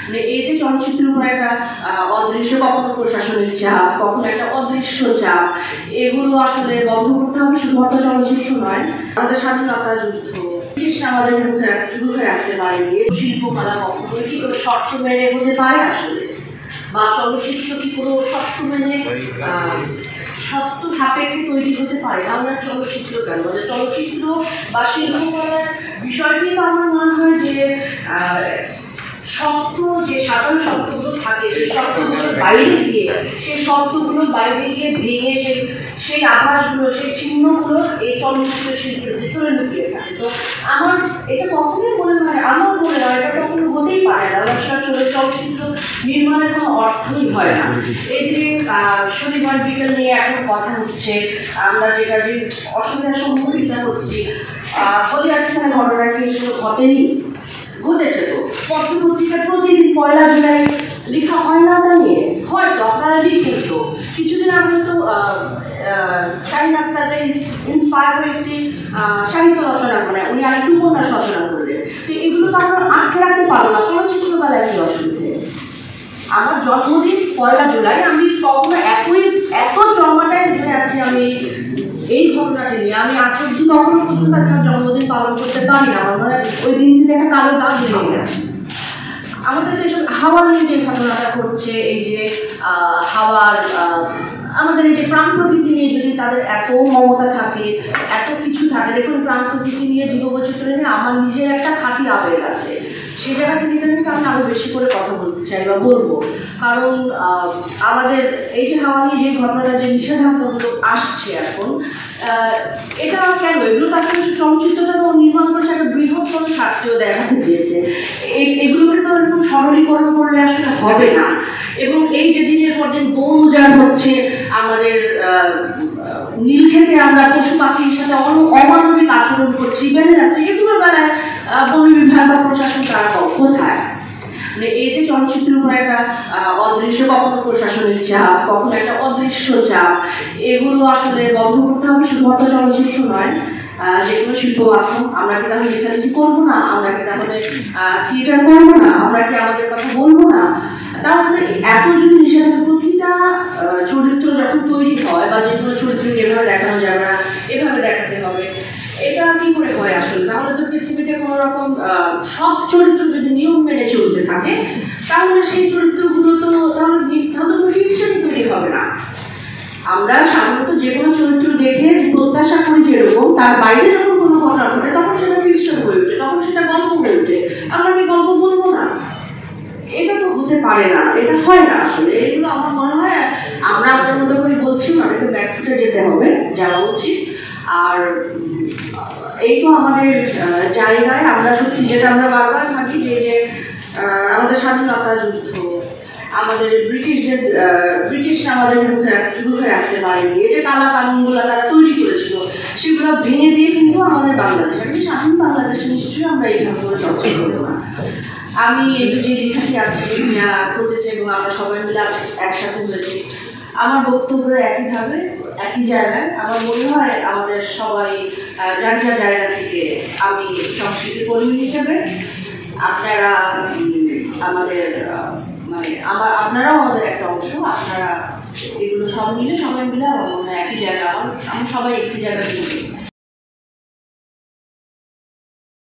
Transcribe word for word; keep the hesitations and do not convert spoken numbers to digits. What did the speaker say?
মানে এই যে চলচ্চিত্রের উপর একটা অদৃশ্য কখনো প্রশাসনিক চাপ, কখনো একটা অদৃশ্য চাপ, এগুলো আসলে বন্ধ করতে হবে। শুধুমাত্র চলচ্চিত্র নয়, আমাদের স্বাধীনতা যুদ্ধ আমাদের মুখে মুখে রাখতে পারেনি। শিল্পকলা কখনো কি কোনো শর্ত মেনে হতে পারে আসলে, বা চলচ্চিত্র কি কোনো শর্ত মেনে শর্ত সাপেক্ষে তৈরি হতে পারে? আমরা চলচ্চিত্র কেন, চলচ্চিত্র বা শিল্পকলার বিষয়টি তো আমার মনে হয় যে শর্ত, যে সাধারণ শর্তগুলো থাকে সেই শর্তগুলোর বাইরে গিয়ে সেই শর্তগুলোর বাইরে গিয়ে ভেঙে সেই সেই আভাসগুলো, সেই চিহ্নগুলো এই চলচ্চিত্র শিল্পের ভিতরে লুকিয়ে থাকে। তো আমার এটা কখনোই মনে হয়, আমার মনে হয় এটা কখনো হতেই পারে না। আসলে চলে চলচ্চিত্র নির্মাণের কোনো অর্থই হয় না। এই যে শনিবার বিকেল নিয়ে এখন কথা হচ্ছে, আমরা যেটা যে অসুবিধার সম্মুখীন হচ্ছি, বলি আজকাল ঘটনা কি এসব ঘটেনি? ঘটেছে তো। পত্রপত্রিকা প্রতিদিন পয়লা জুলাই লেখা হয় না, ওটা নিয়ে হয়তো আপনারা লিখেন। তো কিছুদিন আগে তো শাহিন আক্তারের ইন্সপায়ার হয়ে একটি সাহিত্য রচনা করে, উনি আরেকটু উপন্যাস রচনা করলেন। তো এগুলো তো আমরা আটকে রাখতে পারবো না। চলচ্চিত্র বেলা একটি অসুবিধে। আমার জন্মদিন পয়লা জুলাই, আমি কখনো একই এত জন্মাটায় ধরে আছি আমি এই ঘটনাটি নিয়ে। আমি আজ অব্দি কখনো পর্যন্ত আমার জন্মদিন পালন করতে পারি না। আমার মনে হয় ওই দিন থেকে একটা কালো দাগ লেগে গেছে। আমাদের দেশের হাওয়া নিয়ে যে ঘটনাটা ঘটছে, এই যে হাওয়ার আমাদের এই যে প্রাণ প্রকৃতি নিয়ে যদি তাদের এত মমতা থাকে, এত কিছু থাকে, দেখুন প্রাণ প্রকৃতি নিয়ে জীববৈচিত্র্য নিয়ে আমার নিজের একটা খাঁটি আবেগ আছে। সেই জায়গা থেকে কিন্তু আমি আরো বেশি করে কথা বলতে চাই বা বলবো, কারণ আমাদের এই যে হাওয়া নিয়ে যে ঘটনাটা, যে নিষেধাজ্ঞাগুলো আসছে এখন, এটা কেন? এগুলো তো আসলে চলচ্চিত্রটা নির্মাণ করেছে একটা বৃহত্তর স্বার্থেও দেখাতে দিয়েছে। এগুলোকে তো এরকম সরলীকরণ করলে আসলে হবে না। এবং এই যে দিনের পর দিন বন উজাড় হচ্ছে, আমাদের নীলক্ষেতে আমরা পশু পাখির সাথে অমানবিক আচরণ করছি, বেড়ে যাচ্ছে, এগুলোর বেলায় বন বিভাগ বা প্রশাসন তারা কোথায়? মানে এই যে চলচ্চিত্রের উপর একটা অদৃশ্য কখনো প্রশাসনিক চাপ, কখনো একটা অদৃশ্য চাপ, এগুলো আসলে বন্ধ করতে হবে। শুধুমাত্র চলচ্চিত্র নয়, যেগুলো শিল্প মাধ্যম, আমরা কি তাহলে লেখালেখি করবো না? আমরা কি তাহলে থিয়েটার করবো না? আমরা কি আমাদের কথা বলবো না? তাহলে এত যদি নিষেধাজ্ঞা, প্রতিটা চরিত্র যখন তৈরি হয় বা যেগুলো চরিত্র যেভাবে দেখানো যাবে না এভাবে দেখাতে হবে, এটা কি করে হয় আসলে? তাহলে তো পৃথিবীতে কোনো রকম সব চরিত্র যদি নিয়ম মেনে চলতে থাকে, তাহলে সেই চরিত্রগুলো তো তাহলে তাহলে ফিকশনই তৈরি হবে না। আমরা সাধারণত যে কোনো চরিত্র দেখে প্রত্যাশা করি যেরকম, তার বাইরে যখন কোনো ঘটনা ঘটে তখন সেটা ফিকশন হয়ে ওঠে, তখন সেটা গল্প হয়ে ওঠে। আমরা কি গল্প বলবো না? এটা তো হতে পারে না, এটা হয় না আসলে। এগুলো আমার মনে হয় আমরা আমাদের মতো করে বলছি, আমাদেরকে ব্যাখ্যাতে যেতে হবে যাওয়া উচিত। আর এই তো আমাদের জায়গায় আমরা সত্যি যেটা আমরা বারবার থাকি যে আমাদের স্বাধীনতা যুদ্ধ, আমাদের ব্রিটিশদের ব্রিটিশরা আমাদের মুখে মুখে রাখতে পারেনি। এই যে কালা কানুনগুলো তারা তৈরি করেছিল, সেগুলো ভেঙে দিয়ে কিন্তু আমাদের বাংলাদেশ, আমি স্বাধীন বাংলাদেশে নিশ্চয়ই আমরা এইভাবে করে চর্চা করবো না। আমি এই যে লেখাটি আজকে করতেছি এবং আমরা সবাই মিলে একসাথে হয়েছি, আমার বক্তব্য একইভাবে একই জায়গায়। আমার মনে হয় আমাদের সবাই যার যার জায়গা থেকে, আমি সংস্কৃতি কর্মী হিসেবে, আপনারা আমাদের মানে আমার আপনারাও আমাদের একটা অংশ, আপনারা এগুলো সব মিলে সবাই মিলে আমার মনে হয় একই জায়গা, আমার আমরা সবাই একই জায়গায়